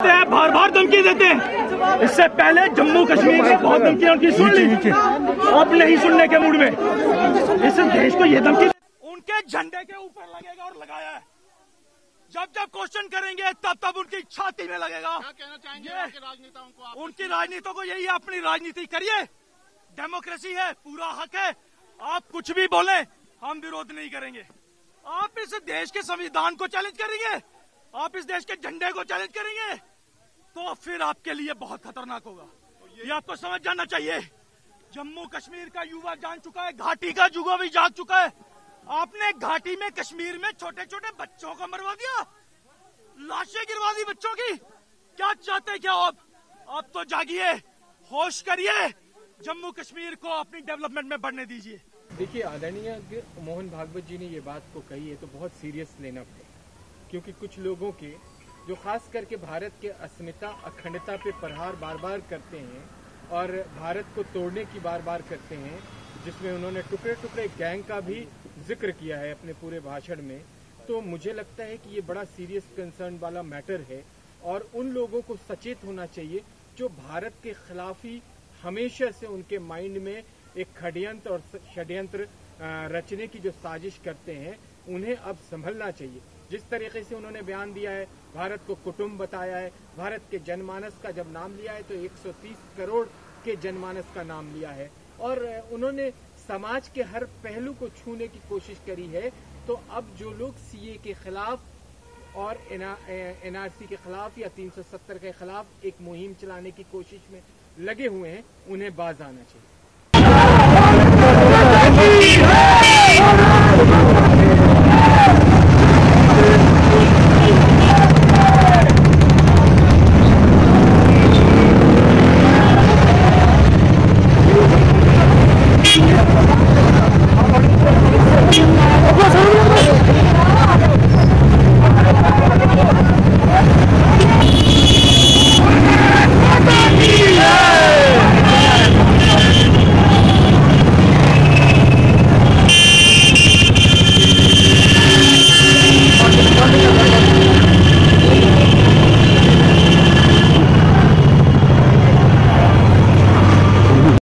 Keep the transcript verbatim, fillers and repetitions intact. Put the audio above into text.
देते हैं, बार बार धमकी देते हैं। इससे पहले जम्मू कश्मीर में बहुत धमकी उनकी सुन ली, अब नहीं सुनने के मूड में इस देश को ये धमकी उनके झंडे के ऊपर लगेगा और लगाया है। जब जब क्वेश्चन करेंगे तब तब उनकी छाती में लगेगा। क्या कहना चाहेंगे आपके राजनेताओं को? आप उनकी राजनीतियों को यही है, अपनी राजनीति करिए, डेमोक्रेसी है, पूरा हक है, आप कुछ भी बोले हम विरोध नहीं करेंगे। आप इस देश के संविधान को चैलेंज करेंगे, आप इस देश के झंडे को चैलेंज करेंगे तो फिर आपके लिए बहुत खतरनाक होगा। ये आपको समझ जाना चाहिए। जम्मू कश्मीर का युवा जान चुका है, घाटी का युवा भी जाग चुका है। आपने घाटी में कश्मीर में छोटे छोटे बच्चों को मरवा दिया, लाशें गिरवा दी बच्चों की। क्या चाहते क्या आप? अब तो जागिए, होश करिए, जम्मू कश्मीर को अपनी डेवलपमेंट में बढ़ने दीजिए। देखिए, आदरणीय मोहन भागवत जी ने ये बात को कही है तो बहुत सीरियस लेना पड़ेगा, क्योंकि कुछ लोगों के जो खास करके भारत के अस्मिता अखंडता पे प्रहार बार बार करते हैं और भारत को तोड़ने की बार बार करते हैं, जिसमें उन्होंने टुकड़े टुकड़े गैंग का भी जिक्र किया है अपने पूरे भाषण में, तो मुझे लगता है कि ये बड़ा सीरियस कंसर्न वाला मैटर है और उन लोगों को सचेत होना चाहिए जो भारत के खिलाफ ही हमेशा से उनके माइंड में एक षड्यंत्र और षड्यंत्र रचने की जो साजिश करते हैं, उन्हें अब संभलना चाहिए। जिस तरीके से उन्होंने बयान दिया है, भारत को कुटुंब बताया है, भारत के जनमानस का जब नाम लिया है तो एक सौ तीस करोड़ के जनमानस का नाम लिया है और उन्होंने समाज के हर पहलू को छूने की कोशिश करी है। तो अब जो लोग सीए के खिलाफ और एनआरसी के खिलाफ या तीन सौ सत्तर के खिलाफ एक मुहिम चलाने की कोशिश में लगे हुए हैं, उन्हें बाज आना चाहिए।